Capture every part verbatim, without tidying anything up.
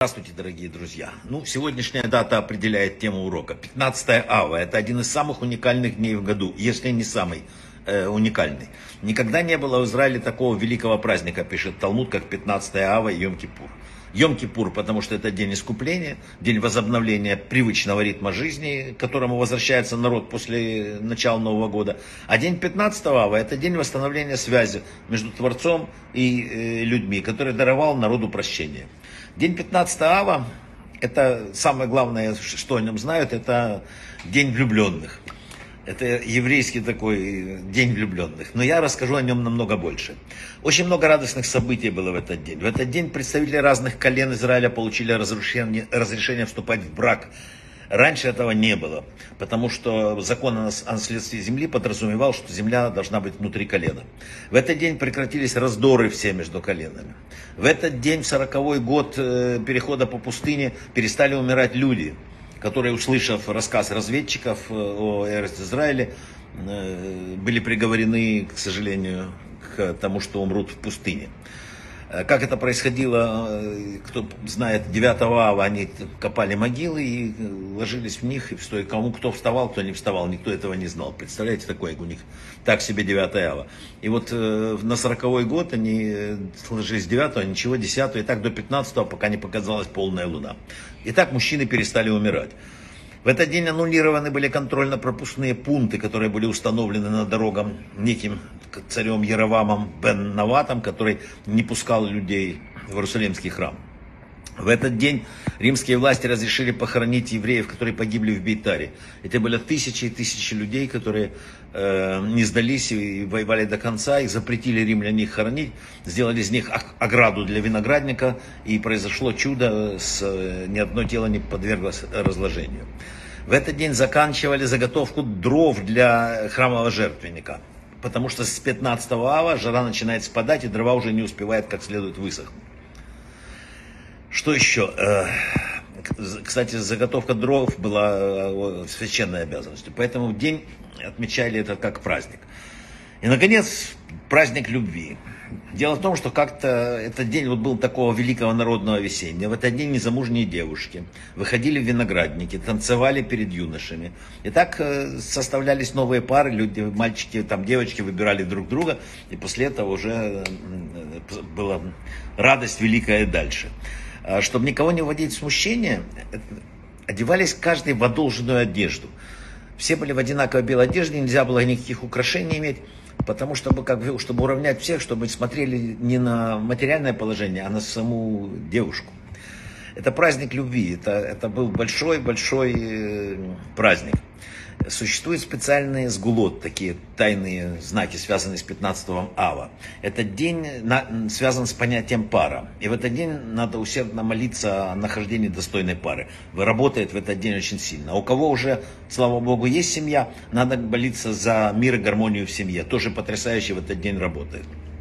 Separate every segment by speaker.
Speaker 1: Здравствуйте, дорогие друзья. Ну, сегодняшняя дата определяет тему урока. пятнадцатое ава. Это один из самых уникальных дней в году, если не самый э, уникальный. Никогда не было в Израиле такого великого праздника, пишет Талмуд, как пятнадцатое ава и Йом-Кипур. Йом-Кипур, потому что это день искупления, день возобновления привычного ритма жизни, к которому возвращается народ после начала Нового года. А день пятнадцатого ава – это день восстановления связи между Творцом и э, людьми, который даровал народу прощение. День пятнадцатого ава – это самое главное, что о нем знают, это день влюбленных. Это еврейский такой день влюбленных. Но я расскажу о нем намного больше. Очень много радостных событий было в этот день. В этот день представители разных колен Израиля получили разрешение, разрешение вступать в брак. Раньше этого не было, потому что закон о наследстве земли подразумевал, что земля должна быть внутри колена. В этот день прекратились раздоры все между коленами. В этот день, в сороковой год перехода по пустыне, перестали умирать люди, которые, услышав рассказ разведчиков о Эрец-Израиле, были приговорены, к сожалению, к тому, что умрут в пустыне. Как это происходило, кто знает, девятого ава они копали могилы и ложились в них, и кому кто вставал, кто не вставал, никто этого не знал. Представляете, такое у них, так себе девятое ава. И вот на сороковой год они ложились девятого, ничего, десятого, и так до пятнадцатого, пока не показалась полная луна. И так мужчины перестали умирать. В этот день аннулированы были контрольно-пропускные пункты, которые были установлены на дорогах неким царем Яровамом бен Наватом, который не пускал людей в Иерусалимский храм. В этот день римские власти разрешили похоронить евреев, которые погибли в Бейтаре. Это были тысячи и тысячи людей, которые э, не сдались и воевали до конца, и запретили римляне их хоронить, сделали из них ограду для виноградника, и произошло чудо, с, ни одно тело не подверглось разложению. В этот день заканчивали заготовку дров для храмового жертвенника, потому что с пятнадцатого ава жара начинает спадать, и дрова уже не успевают как следует высохнуть. Что еще? Кстати, заготовка дров была священной обязанностью, поэтому день отмечали это как праздник. И, наконец, праздник любви. Дело в том, что как-то этот день вот был такого великого народного весенния. В этот день незамужние девушки выходили в виноградники, танцевали перед юношами. И так составлялись новые пары, люди, мальчики, там, девочки выбирали друг друга. И после этого уже была радость великая дальше. Чтобы никого не вводить в смущение, одевались каждый в одолженную одежду. Все были в одинаковой белой одежде, нельзя было никаких украшений иметь, потому чтобы, как бы, чтобы уравнять всех, чтобы смотрели не на материальное положение, а на саму девушку. Это праздник любви, это, это был большой-большой праздник. Существуют специальные сгулот, такие тайные знаки, связанные с пятнадцатого ава. Этот день на, связан с понятием пара. И в этот день надо усердно молиться о нахождении достойной пары. Работает в этот день очень сильно. А у кого уже, слава Богу, есть семья, надо молиться за мир и гармонию в семье. Тоже потрясающе в этот день работает.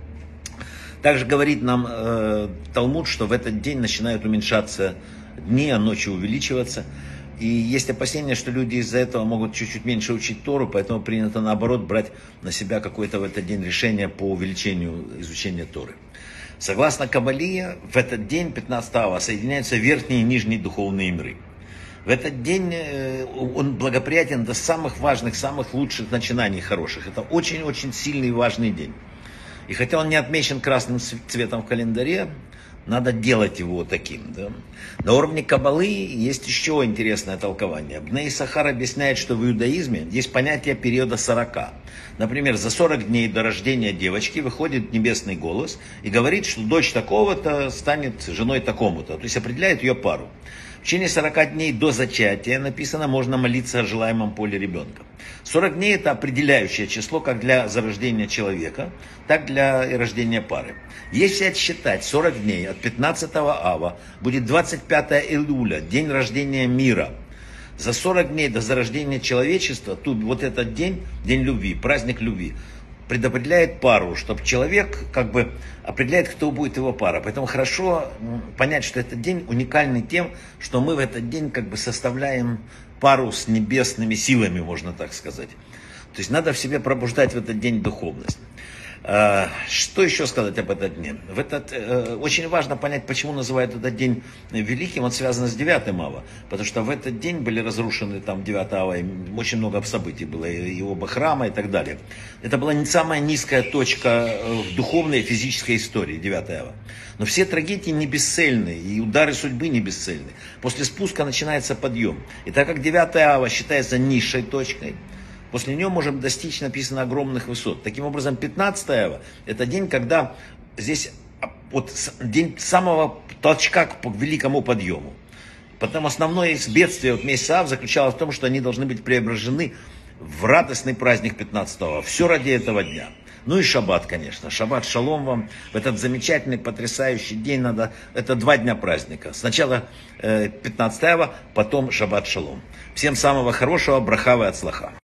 Speaker 1: Также говорит нам э, Талмуд, что в этот день начинают уменьшаться дни, а ночи увеличиваться. И есть опасения, что люди из-за этого могут чуть-чуть меньше учить Тору, поэтому принято наоборот брать на себя какое-то в этот день решение по увеличению изучения Торы. Согласно Кабале, в этот день, пятнадцатого ава, соединяются верхние и нижние духовные миры. В этот день он благоприятен до самых важных, самых лучших начинаний хороших. Это очень-очень сильный и важный день. И хотя он не отмечен красным цветом в календаре, надо делать его таким. Да? На уровне Кабалы есть еще интересное толкование. Бней Сахар объясняет, что в иудаизме есть понятие периода сорока. Например, за сорок дней до рождения девочки выходит небесный голос и говорит, что дочь такого-то станет женой такому-то. То есть определяет ее пару. В течение сорока дней до зачатия, написано, можно молиться о желаемом поле ребенка. сорок дней это определяющее число как для зарождения человека, так для и рождения пары. Если отсчитать сорок дней от пятнадцатого ава, будет двадцать пятое Элуля, день рождения мира. За сорок дней до зарождения человечества, тут вот этот день, день любви, праздник любви, предопределяет пару, чтобы человек как бы определяет, кто будет его пара. Поэтому хорошо понять, что этот день уникальный тем, что мы в этот день как бы составляем пару с небесными силами, можно так сказать. То есть надо в себе пробуждать в этот день духовность. А, Что еще сказать об этом дне? В этот, э, очень важно понять, почему называют этот день великим. Он связан с девятым ава. Потому что в этот день были разрушены там девятого ава, и очень много событий было, и оба храма и так далее. Это была не самая низкая точка в духовной и физической истории, девятого ава. Но все трагедии не бесцельны, и удары судьбы не бесцельны. После спуска начинается подъем. И так как девятое ава считается низшей точкой, после нее можем достичь, написано, огромных высот. Таким образом, пятнадцатое ава – это день, когда здесь вот, день самого толчка к великому подъему. Потому основное из бедствия вот месяца ав заключалось в том, что они должны быть преображены в радостный праздник пятнадцатого ава. Все ради этого дня. Ну и шаббат, конечно. Шаббат шалом вам. В этот замечательный, потрясающий день надо... Это два дня праздника. Сначала э, пятнадцатое ава, потом шаббат шалом. Всем самого хорошего, браха ве ацлаха.